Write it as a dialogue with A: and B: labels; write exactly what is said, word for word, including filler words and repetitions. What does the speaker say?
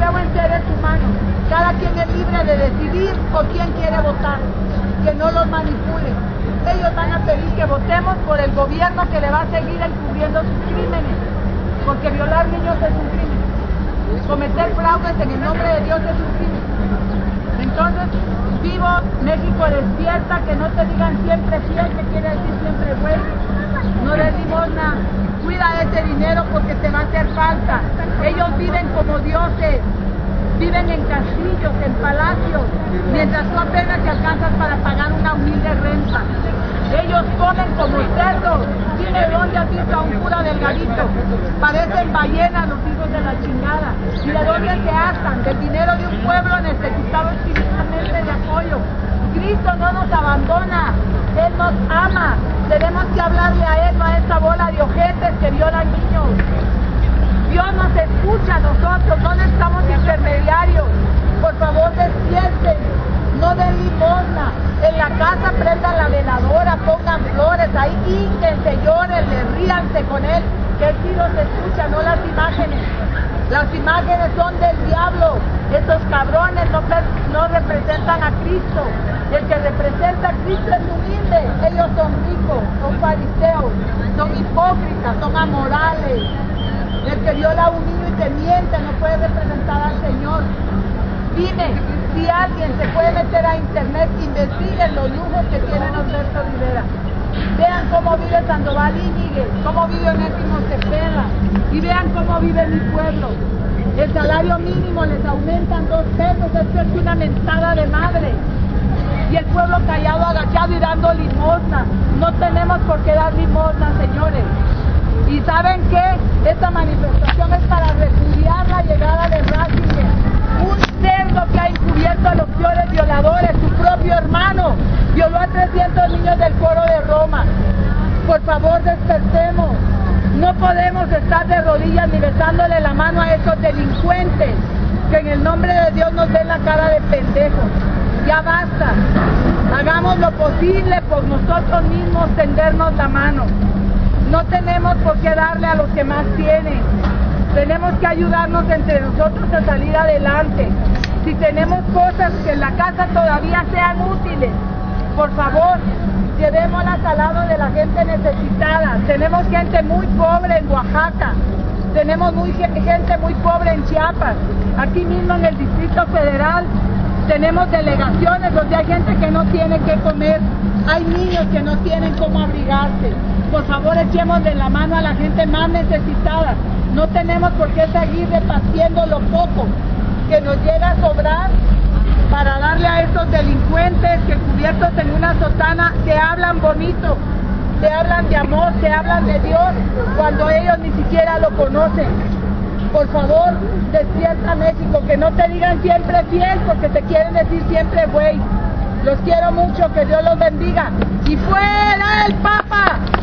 A: creo en seres humanos. Cada quien es libre de decidir por quién quiere votar, que no los manipulen. Ellos van a pedir que votemos por el gobierno que le va a seguir encubriendo sus crímenes, porque violar niños es un crimen, cometer fraudes en el nombre de Dios es un crimen. Entonces, vivo, México despierta, que no te digan siempre fiel, que quiere decir siempre güey, no des limosna, cuida ese dinero porque te va a hacer falta. Ellos viven como dioses, viven en castillos, en palacios, mientras tú apenas te alcanzas para pagar una humilde renta. Ellos comen como cerdos. Dime dónde has visto a un cura delgadito. Parecen ballenas los hijos de la chingada. ¿Y de dónde se hartan? Del dinero de un pueblo necesitado espiritualmente de apoyo. Cristo no nos abandona, Él nos ama. Tenemos que hablarle a Él, no a esta bola de ojetes que violan niños. Dios nos escucha a nosotros, no necesitamos intermediarios. Por favor, despierten, no den limosna. En la casa prendan la veladora, pongan flores, ahí ínquense, llórenle, ríanse con Él, que Él sí los escucha, no las imágenes. Las imágenes son del diablo. Estos cabrones no, no representan a Cristo. El que representa a Cristo es humilde. Ellos son ricos, son fariseos, son hipócritas, son amorales. El que viola a un niño y te miente no puede representar al Señor. Dime, si alguien se puede meter a internet, investiguen los lujos que tiene Norberto Rivera. Vean cómo vive Sandoval Íñiguez, cómo vive Onésimo Cepeda, y vean cómo vive mi pueblo. El salario mínimo les aumentan dos pesos, esto es una mentada de madre. Y el pueblo callado, agachado y dando limosna. No tenemos por qué dar limosna, señores. ¿Y saben qué? Esta manifestación es para repudiar la llegada de Ratzinger, un cerdo que ha encubierto a los peores violadores. Su propio hermano violó a trescientos niños del Foro de Roma. Por favor, despertemos. No podemos estar de rodillas ni besándole la mano a esos delincuentes que en el nombre de Dios nos den la cara de pendejos. Ya basta. Hagamos lo posible por nosotros mismos, tendernos la mano. No tenemos por qué darle a los que más tienen. Tenemos que ayudarnos entre nosotros a salir adelante. Si tenemos cosas que en la casa todavía sean útiles, por favor, llevémoslas al lado de la gente necesitada. Tenemos gente muy pobre en Oaxaca. Tenemos muy, gente muy pobre en Chiapas. Aquí mismo en el Distrito Federal tenemos delegaciones donde hay gente que no tiene qué comer. Hay niños que no tienen cómo abrigarse. Por favor, echemos de la mano a la gente más necesitada. No tenemos por qué seguir repartiendo lo poco que nos llega a sobrar para darle a estos delincuentes que cubiertos en una sotana te hablan bonito, te hablan de amor, te hablan de Dios, cuando ellos ni siquiera lo conocen. Por favor, despierta México, que no te digan siempre fiel porque te quieren decir siempre güey. Los quiero mucho, que Dios los bendiga. ¡Y fuera el Papa!